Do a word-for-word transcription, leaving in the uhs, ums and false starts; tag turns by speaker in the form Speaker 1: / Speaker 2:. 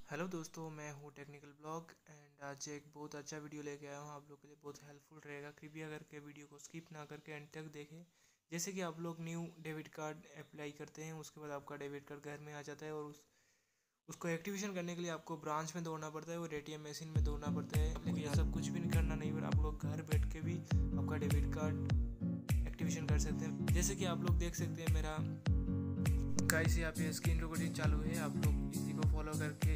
Speaker 1: Hello दोस्तों, मैं हूँ टेक्निकल ब्लॉग एंड आज एक बहुत अच्छा वीडियो लेके आया हूँ। आप लोग के लिए बहुत हेल्पफुल रहेगा। कृपया करके वीडियो को स्किप ना करके एंड तक देखें। जैसे कि आप लोग न्यू डेबिट कार्ड अप्लाई करते हैं, उसके बाद आपका डेबिट कार्ड घर में आ जाता है और उस उसको एक्टिवेशन करने के लिए आपको ब्रांच में दौड़ना पड़ता है और एटीएम मशीन में दौड़ना पड़ता है। लेकिन ये सब कुछ भी नहीं करना नहीं, पर आप लोग घर बैठ के भी आपका डेबिट कार्ड एक्टिवेशन कर सकते हैं। जैसे कि आप लोग देख सकते हैं, मेरा गाइस यहाँ पे स्क्रीन रिकॉर्डिंग चालू है। आप लोग इसी को फॉलो करके